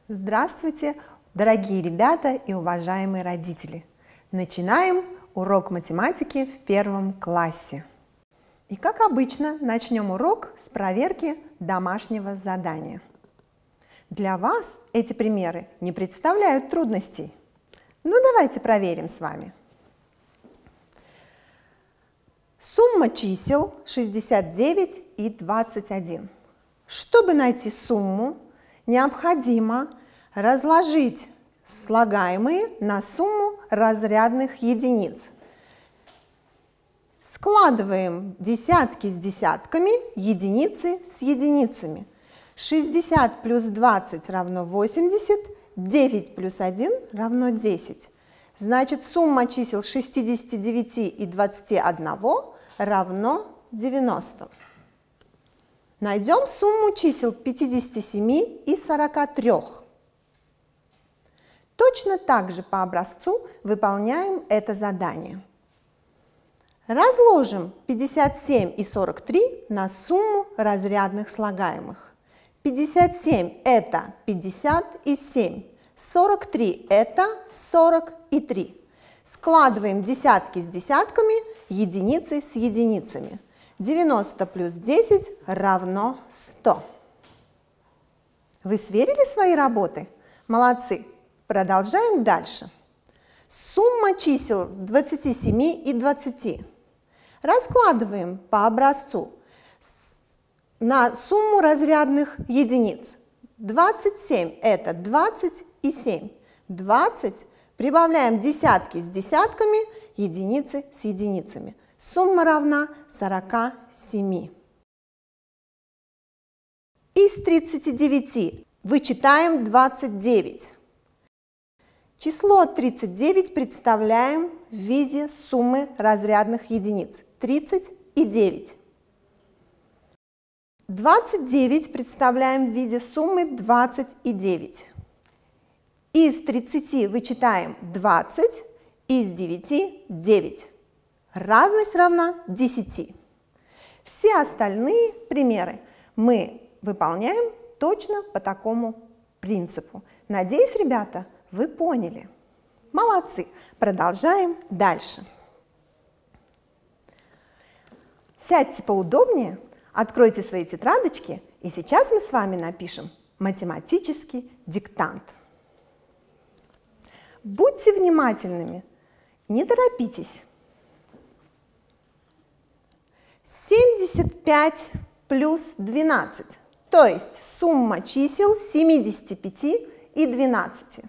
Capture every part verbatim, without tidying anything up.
Здравствуйте, дорогие ребята и уважаемые родители! Начинаем урок математики в первом классе. И как обычно, начнем урок с проверки домашнего задания. Для вас эти примеры не представляют трудностей. Ну, давайте проверим с вами. Сумма чисел шестьдесят девять и двадцать один. Чтобы найти сумму, необходимо разложить слагаемые на сумму разрядных единиц. Складываем десятки с десятками, единицы с единицами. шестьдесят плюс двадцать равно восемьдесят, девять плюс один равно десять. Значит, сумма чисел шестидесяти девяти и двадцати одного равно девяноста. Найдем сумму чисел пятидесяти семи и сорока трёх. Точно так же по образцу выполняем это задание. Разложим пятьдесят семь и сорок три на сумму разрядных слагаемых. пятьдесят семь – это пятьдесят и семь, сорок три – это сорок и три. Складываем десятки с десятками, единицы с единицами. девяносто плюс десять равно сто. Вы сверили свои работы? Молодцы! Продолжаем дальше. Сумма чисел двадцати семи и двадцати. Раскладываем по образцу на сумму разрядных единиц. двадцать семь – это двадцать и семь. двадцать прибавляем десятки с десятками, единицы с единицами. Сумма равна сорока семи. Из тридцати девяти вычитаем двадцать девять. Число тридцать девять представляем в виде суммы разрядных единиц. тридцать и девять. двадцать девять представляем в виде суммы двадцать и девять. Из тридцати вычитаем двадцать, из девяти – девять. Разность равна десяти. Все остальные примеры мы выполняем точно по такому принципу. Надеюсь, ребята, вы поняли. Молодцы! Продолжаем дальше. Сядьте поудобнее, откройте свои тетрадочки, и сейчас мы с вами напишем математический диктант. Будьте внимательными, не торопитесь. семьдесят пять плюс двенадцать, то есть сумма чисел семидесяти пяти и двенадцати.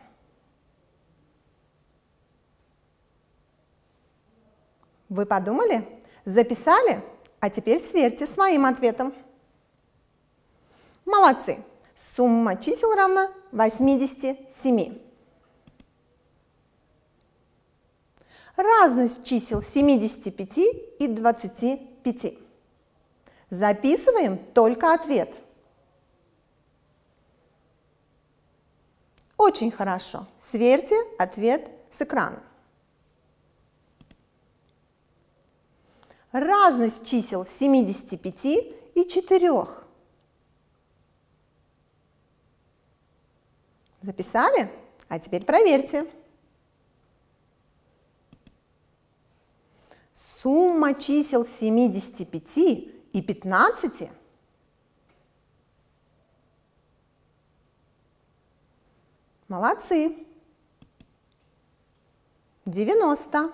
Вы подумали? Записали? А теперь сверьте с моим ответом. Молодцы! Сумма чисел равна восьмидесяти семи. Разность чисел семидесяти пяти и двадцати пяти. Записываем только ответ. Очень хорошо. Сверьте ответ с экрана. Разность чисел семидесяти пяти и четырёх. Записали? А теперь проверьте. Сумма чисел семидесяти пяти и пятнадцати молодцы. девяносто.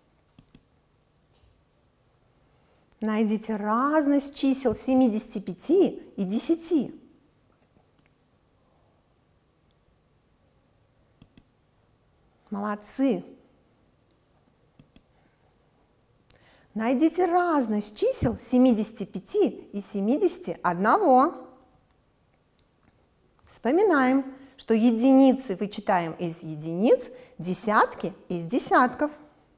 Найдите разность чисел семидесяти пяти и десяти. Молодцы. Найдите разность чисел семидесяти пяти и семидесяти одного. Вспоминаем, что единицы вычитаем из единиц, десятки из десятков.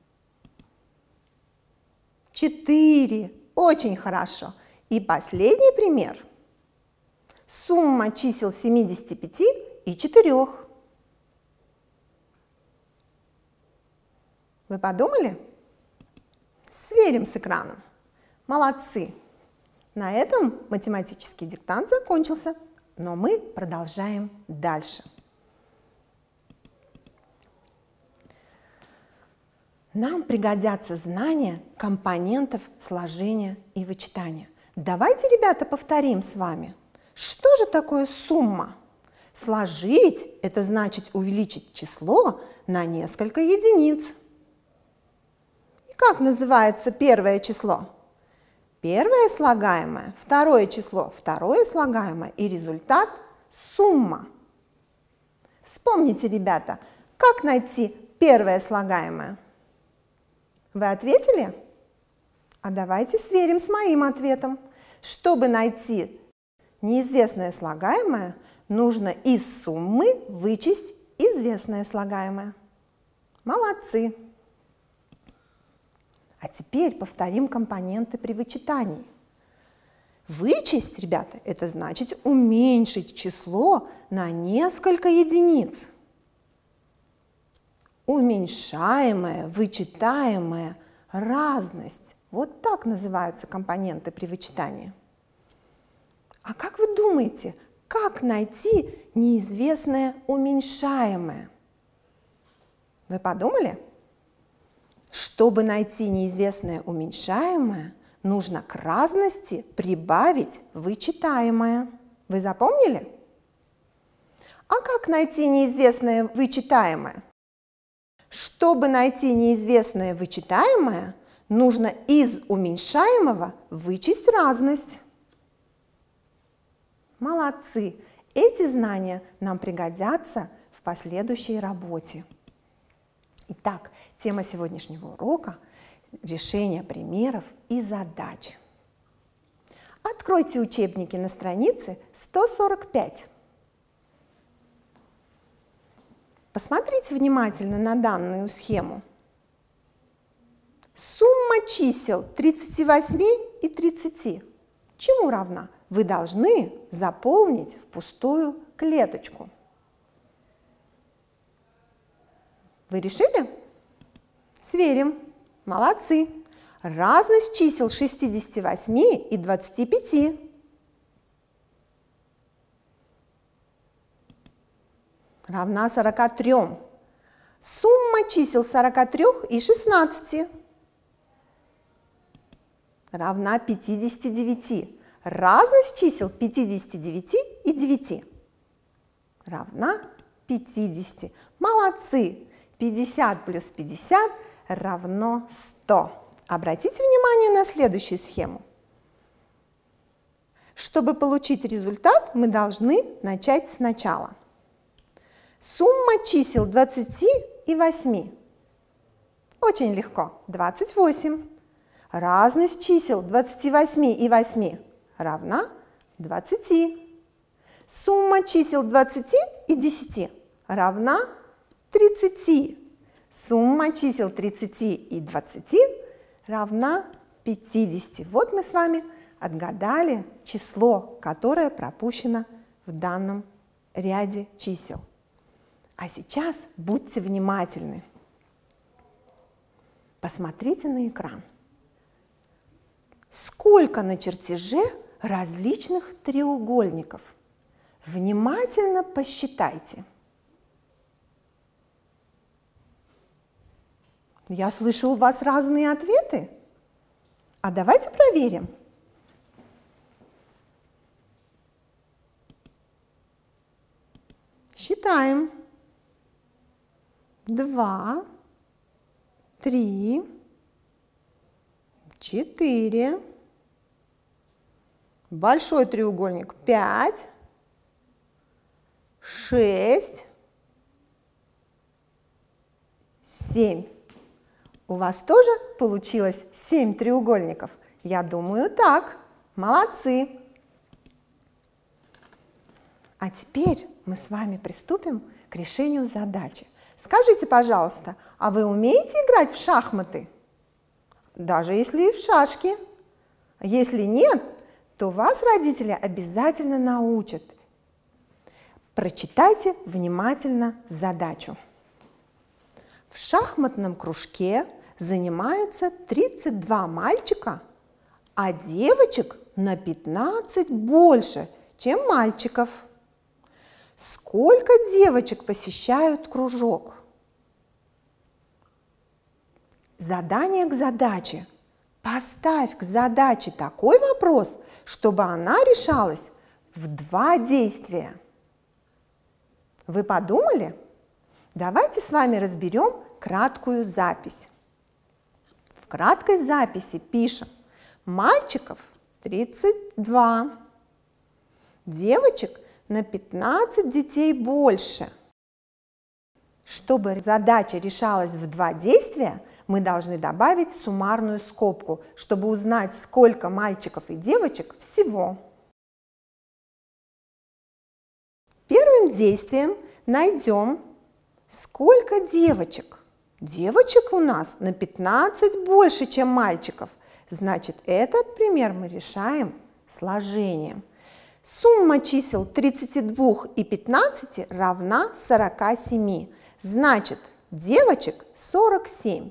четыре. Очень хорошо. И последний пример. Сумма чисел семидесяти пяти и четырёх. Вы подумали? Сверим с экраном. Молодцы! На этом математический диктант закончился, но мы продолжаем дальше. нам пригодятся знания компонентов сложения и вычитания. Давайте, ребята, повторим с вами. Что же такое сумма? Сложить – это значит увеличить число на несколько единиц. И как называется первое число? Первое слагаемое, второе число, второе слагаемое и результат – сумма. Вспомните, ребята, как найти первое слагаемое? Вы ответили? А давайте сверим с моим ответом. Чтобы найти неизвестное слагаемое, нужно из суммы вычесть известное слагаемое. Молодцы! А теперь повторим компоненты при вычитании. Вычесть, ребята, это значит уменьшить число на несколько единиц. Уменьшаемая, вычитаемая разность. Вот так называются компоненты при вычитании. А как вы думаете, как найти неизвестное уменьшаемое? Вы подумали? Чтобы найти неизвестное уменьшаемое, нужно к разности прибавить вычитаемое. Вы запомнили? А как найти неизвестное вычитаемое? Чтобы найти неизвестное вычитаемое, нужно из уменьшаемого вычесть разность. Молодцы! Эти знания нам пригодятся в последующей работе. Итак, тема сегодняшнего урока – решение примеров и задач. Откройте учебники на странице сто сорок пять. Посмотрите внимательно на данную схему. Сумма чисел тридцати восьми и тридцати чему равна? Вы должны заполнить в пустую клеточку. Вы решили? Сверим. Молодцы. Разность чисел шестидесяти восьми и двадцати пяти. Равна сорока трём. Сумма чисел сорока трёх и шестнадцати равна пятидесяти девяти. Разность чисел пятидесяти девяти и девяти равна пятидесяти. Молодцы! пятьдесят плюс пятьдесят равно сто. Обратите внимание на следующую схему. Чтобы получить результат, мы должны начать сначала. Сумма чисел двадцати и восьми. Очень легко. двадцать восемь. Разность чисел двадцати восьми и восьми равна двадцати. Сумма чисел двадцати и десяти равна тридцати. Сумма чисел тридцати и двадцати равна пятидесяти. Вот мы с вами отгадали число, которое пропущено в данном ряде чисел. А сейчас будьте внимательны. Посмотрите на экран. Сколько на чертеже различных треугольников? Внимательно посчитайте. Я слышу у вас разные ответы. А давайте проверим. Считаем. Два, три, четыре. Большой треугольник пять, шесть, семь. У вас тоже получилось семь треугольников? Я думаю, так. Молодцы! А теперь мы с вами приступим к решению задачи. Скажите, пожалуйста, а вы умеете играть в шахматы? Даже если и в шашки. Если нет, то вас родители обязательно научат. Прочитайте внимательно задачу. В шахматном кружке занимаются тридцать два мальчика, а девочек на пятнадцать больше, чем мальчиков. Сколько девочек посещают кружок? Задание к задаче. Поставь к задаче такой вопрос, чтобы она решалась в два действия. Вы подумали? Давайте с вами разберем краткую запись. В краткой записи пишем: мальчиков тридцать два, девочек на пятнадцать детей больше. Чтобы задача решалась в два действия, мы должны добавить суммарную скобку, чтобы узнать, сколько мальчиков и девочек всего. Первым действием найдем, сколько девочек. Девочек у нас на пятнадцать больше, чем мальчиков. Значит, этот пример мы решаем сложением. Сумма чисел тридцати двух и пятнадцати равна сорока семи. Значит, девочек сорок семь.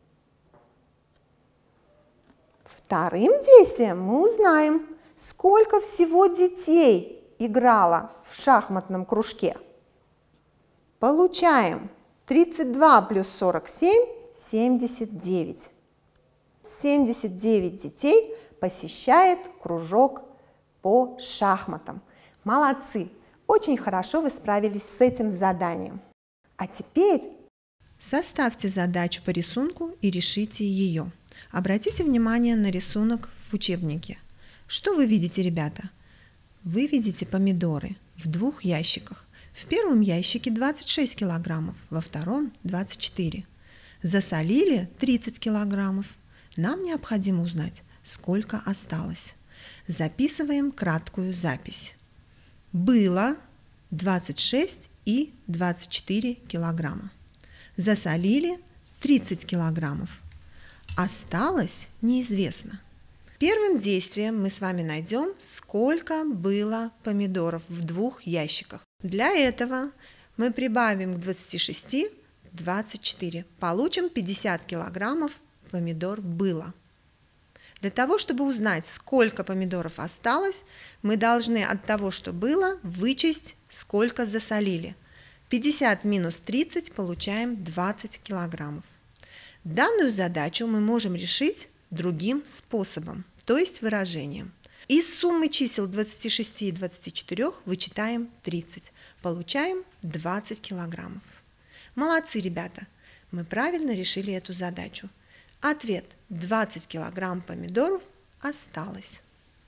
Вторым действием мы узнаем, сколько всего детей играло в шахматном кружке. Получаем тридцать два плюс сорок семь – семьдесят девять. семьдесят девять детей посещает кружок по шахматам. Молодцы! Очень хорошо вы справились с этим заданием. А теперь составьте задачу по рисунку и решите ее. Обратите внимание на рисунок в учебнике. Что вы видите, ребята? Вы видите помидоры в двух ящиках. В первом ящике двадцать шесть килограммов, во втором двадцать четыре. Засолили тридцать килограммов. Нам необходимо узнать, сколько осталось. Записываем краткую запись. Было двадцать шесть и двадцать четыре килограмма. Засолили тридцать килограммов. Осталось неизвестно. Первым действием мы с вами найдем, сколько было помидоров в двух ящиках. Для этого мы прибавим к двадцати шести двадцать четыре. Получим пятьдесят килограммов помидор было. Для того, чтобы узнать, сколько помидоров осталось, мы должны от того, что было, вычесть, сколько засолили. пятьдесят минус тридцать получаем двадцать килограммов. Данную задачу мы можем решить другим способом, то есть выражением. Из суммы чисел двадцати шести и двадцати четырёх вычитаем тридцать. Получаем двадцать килограммов. Молодцы, ребята! Мы правильно решили эту задачу. Ответ: двадцать килограмм помидоров осталось.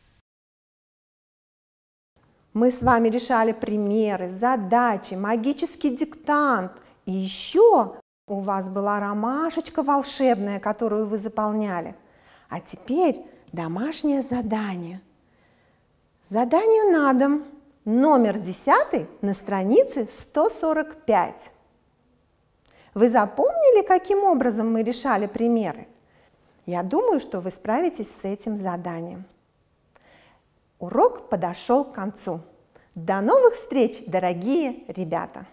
Мы с вами решали примеры, задачи, магический диктант. И еще у вас была ромашечка волшебная, которую вы заполняли. А теперь домашнее задание. Задание на дом. Номер десятый на странице сто сорок пять. Вы запомнили, каким образом мы решали примеры? Я думаю, что вы справитесь с этим заданием. Урок подошел к концу. До новых встреч, дорогие ребята!